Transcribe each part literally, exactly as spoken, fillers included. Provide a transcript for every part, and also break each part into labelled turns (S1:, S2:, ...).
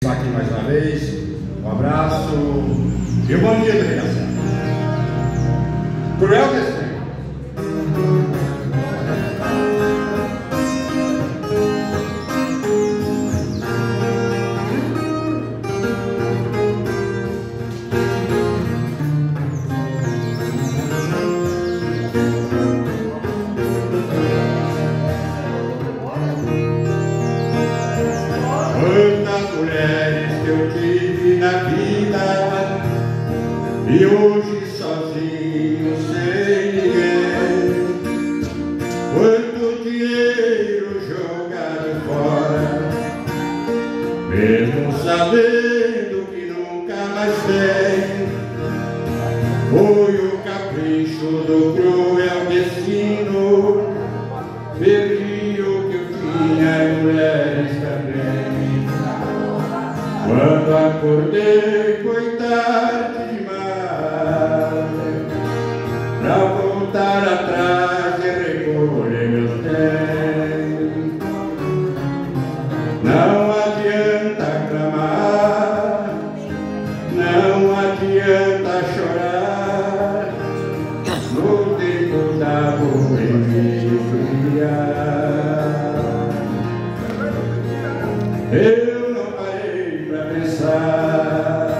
S1: Aqui mais uma vez, um abraço e um bom dia, criança. Cruel Destino. Quantas mulheres que eu tive na vida e hoje sozinho sem ninguém. Quanto dinheiro jogado fora, mesmo sabendo que nunca mais tem. Foi o capricho do cruel destino, perdi o que eu tinha e mulheres também. Quando acordei foi tarde demais pra voltar atrás e recolher meus bens. Não adianta clamar, não adianta chorar, no tempo da boemia. Eu não parei pra pensar.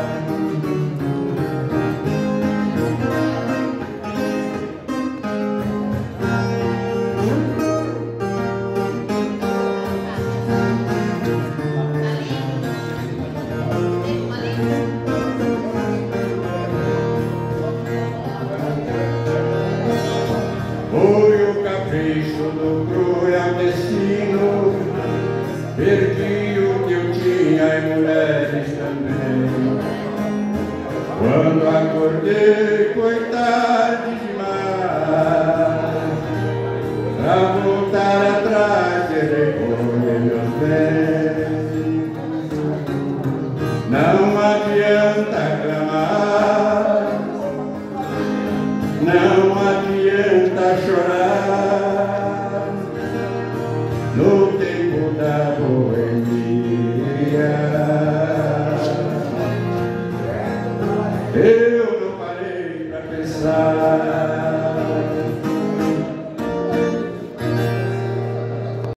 S1: Foi o capricho do cruel destino, perdi o que eu tinha e mulheres também. Quando acordei foi tarde demais pra voltar atrás e recolher meus bens. Não adianta clamar, não adianta chorar, no tempo da boemia.